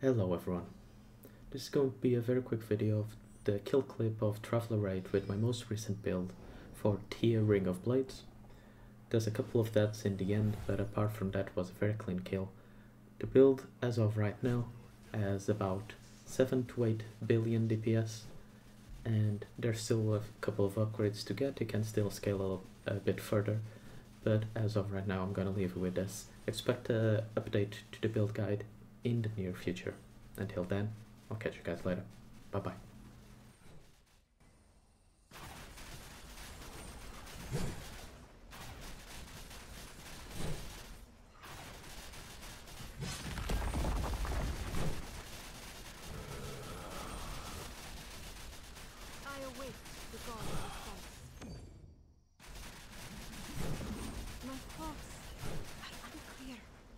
Hello everyone. This is going to be a very quick video of the kill clip of Traveler Raid with my most recent build for Thea Ring of Blades. There's a couple of deaths in the end, but apart from that was a very clean kill. The build as of right now has about 7 to 8 billion DPS, and there's still a couple of upgrades to get. You can still scale a bit further, but as of right now I'm gonna leave you with this. Expect an update to the build guide in the near future. Until then, I'll catch you guys later. Bye bye. I await the god's response. My thoughts are unclear.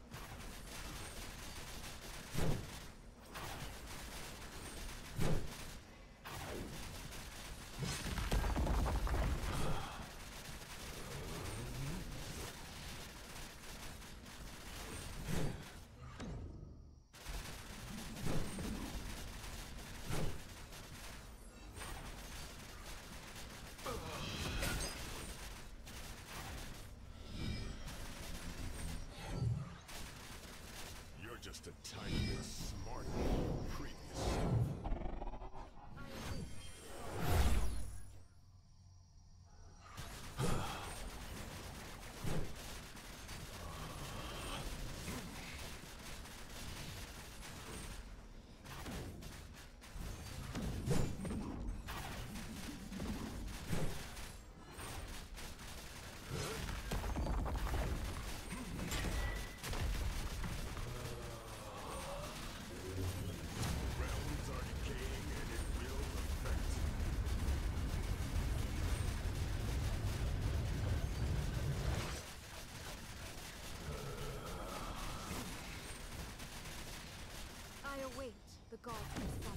Just a tiny bit smarter than your previous self. I await the god's response.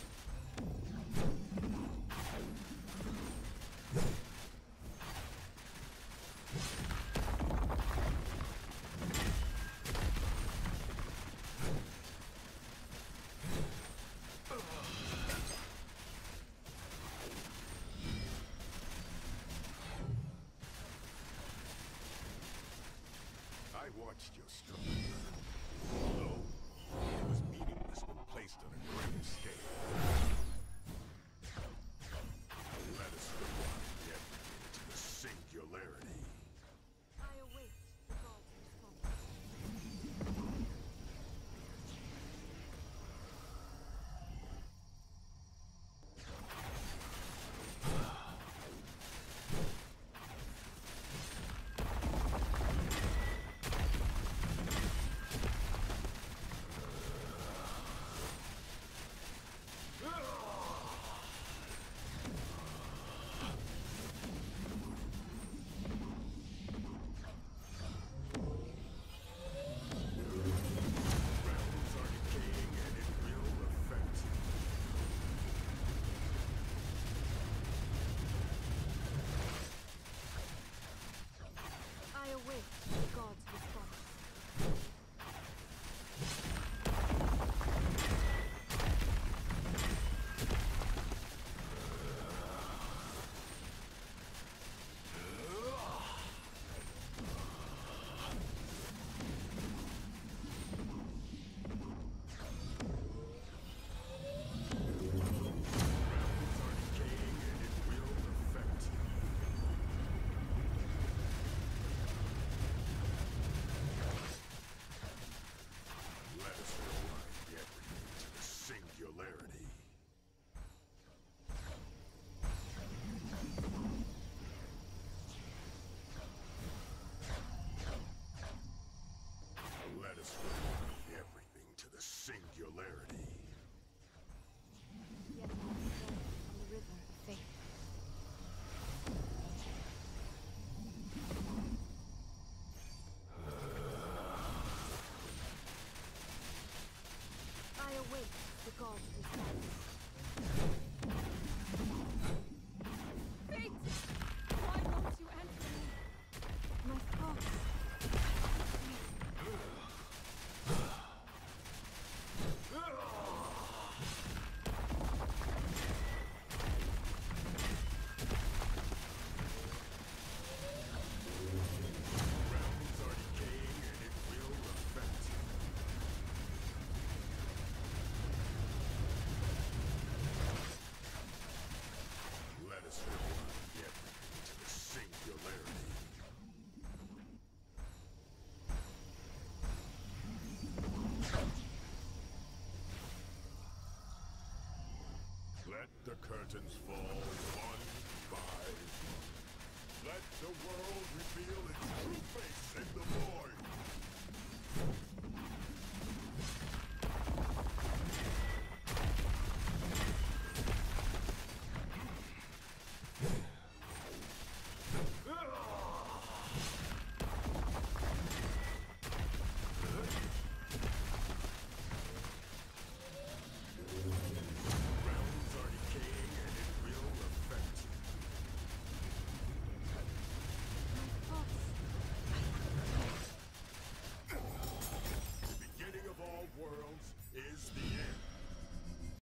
I watched your struggle. Although it was meaningless when placed on a greater scale. Let us rewind everything to the singularity. I await the god's response. I await the god's response. Let us rewind everything to the singularity. Let us rewind everything to the singularity. Yet I am on the river of fate. I await the god's response. Fate! Why won't you answer me? My thoughts are unclear. Let the curtains fall one by one. Let the world reveal its true face in the void.